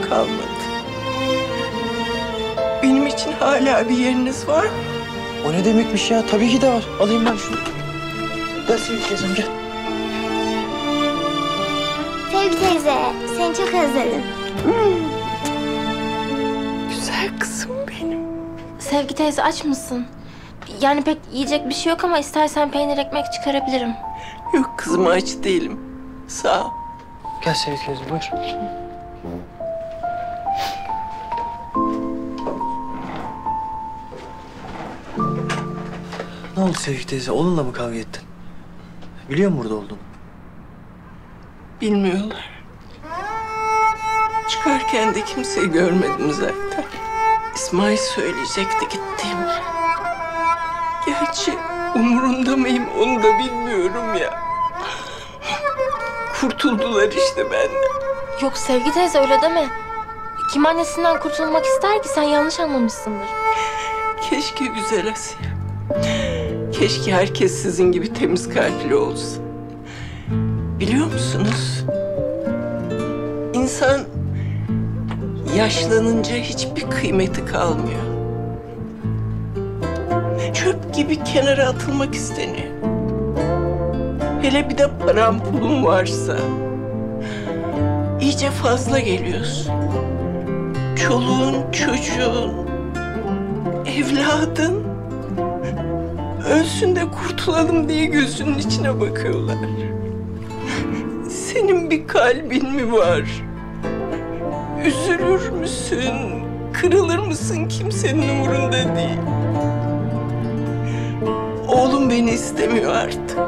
kalmadı. Benim için hala bir yeriniz var mı? O ne demekmiş ya? Tabii ki de var. Alayım ben şunu. Gel Sevgi teyzem gel. Sevgi teyze, seni çok özledim. Güzel kızım benim. Sevgi teyze aç mısın? Yani pek yiyecek bir şey yok ama istersen peynir ekmek çıkarabilirim. Yok kızım, aç değilim. Sağ ol. Gel Sevgi teyzem buyur. Ne oldu Sevgi teyze? Onunla mı kavga ettin? Biliyor mu burada olduğunu? Bilmiyorlar. Çıkarken de kimseyi görmedim zaten. İsmail söyleyecekti gittiğimi. Gerçi umurunda mıyım onu da bilmiyorum ya. Kurtuldular işte benden. Yok Sevgi teyze öyle deme. Kim annesinden kurtulmak ister ki? Sen yanlış anlamışsındır. Keşke güzel Asiye. Keşke herkes sizin gibi temiz kalpli olsa. Biliyor musunuz? İnsan yaşlanınca hiçbir kıymeti kalmıyor. Çöp gibi kenara atılmak isteniyor. Hele bir de param pulum varsa iyice fazla geliyorsun. Çoluğun, çocuğun, evladın ölsün de kurtulalım diye gözünün içine bakıyorlar. Senin bir kalbin mi var? Üzülür müsün? Kırılır mısın? Kimsenin umurunda değil. Oğlum beni istemiyor artık.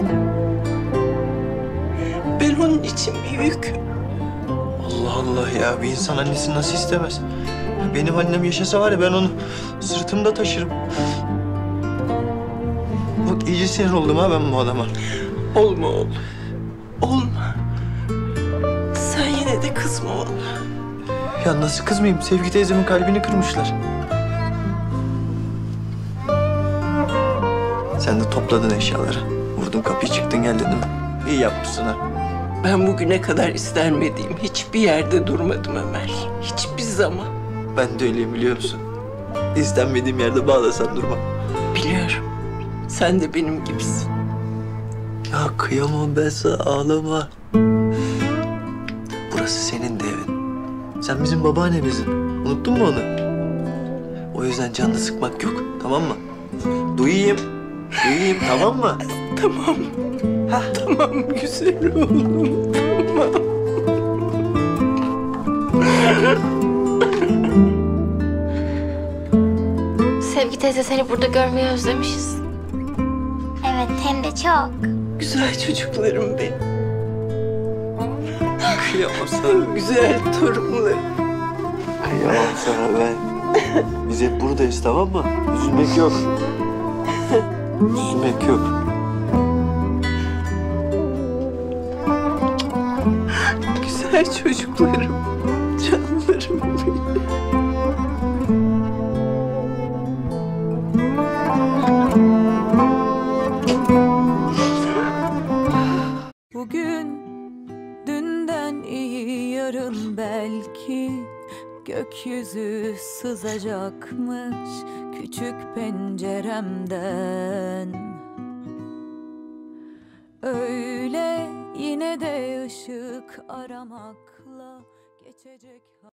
Ben onun için bir yüküm. Allah Allah ya. Bir insan annesini nasıl istemez? Benim annem yaşasa var ya ben onu sırtımda taşırım. Bak iyice sinir oldum ha ben bu adama. Olma oğlum. Olma. Sen yine de kızma ona. Ya nasıl kızmayayım? Sevgi teyzemin kalbini kırmışlar. Sen de topladın eşyaları. Vurdun kapıyı çıktın geldin değil mi? İyi yapmışsın ha. Ben bugüne kadar istenmediğim hiçbir yerde durmadım Ömer. Hiçbir zaman. Ben de öyleyim biliyor musun? İstenmediğim yerde bağlasan durma. Biliyorum. Sen de benim gibisin. Ya kıyamam ben sana ağlama. Burası senin de evin. Sen bizim babaannemizin. Unuttun mu onu? O yüzden canını sıkmak yok. Tamam mı? Duyayım. Duyayım tamam mı? Tamam. Hah. Tamam güzel oğlum. Tamam. Sevgi teyze seni burada görmeyi özlemişiz. Evet, hem de çok. Güzel çocuklarım benim. Kıyamam sana güzel torunlarım. Kıyamam sana ben. Biz hep buradayız tamam mı? Üzülmek yok. Üzülmek yok. Güzel çocuklarım. Canlarım benim. Bugün dünden iyi yarın belki gökyüzü sızacakmış küçük penceremden. Öyle yine de ışık aramakla geçecek.